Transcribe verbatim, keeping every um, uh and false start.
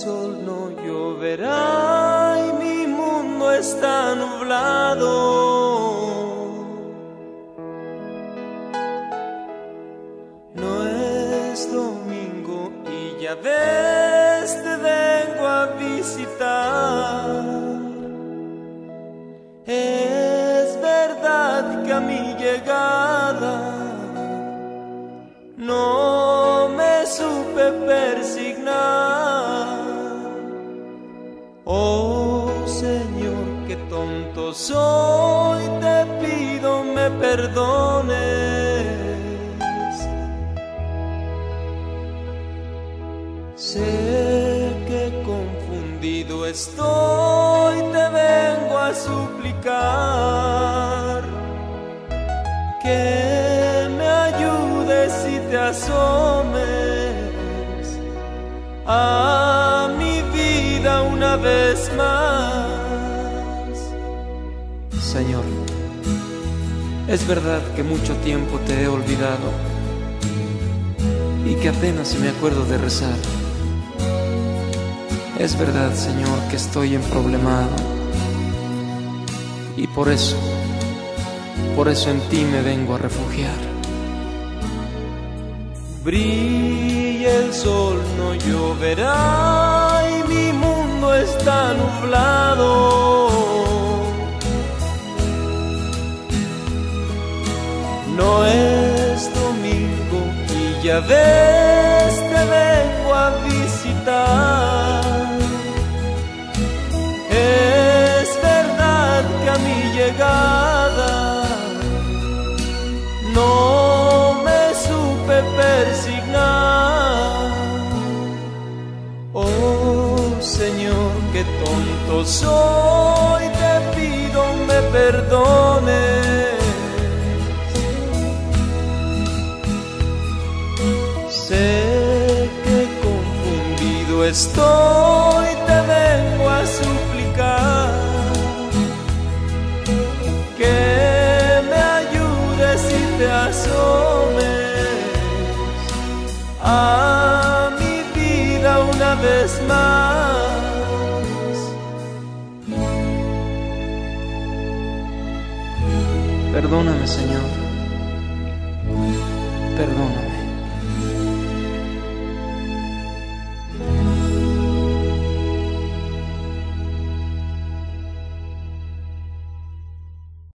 sol no lloverá y mi mundo está nublado. No es domingo y ya ves, te vengo a visitar. Es verdad que a mi llegada no me supe persignar. Oh Señor, qué tonto soy, te pido me perdones. Sé que confundido estoy, te vengo a suplicar que me ayudes y te asomes a mi vida una vez más. Señor, es verdad que mucho tiempo te he olvidado y que apenas si me acuerdo de rezar. Es verdad, Señor, que estoy emproblemado y por eso, por eso en ti me vengo a refugiar. Brilla el sol, no lloverá y mi mundo está nublado. No es domingo y ya ves, te vengo a visitar. Es verdad que a mi llegada no me supe persignar. Oh Señor, qué tonto soy, te pido me perdones. Sé que confundido estoy, te vengo a suplicar que me ayudes y te asomes a mi vida una vez más. Perdóname, Señor, perdóname.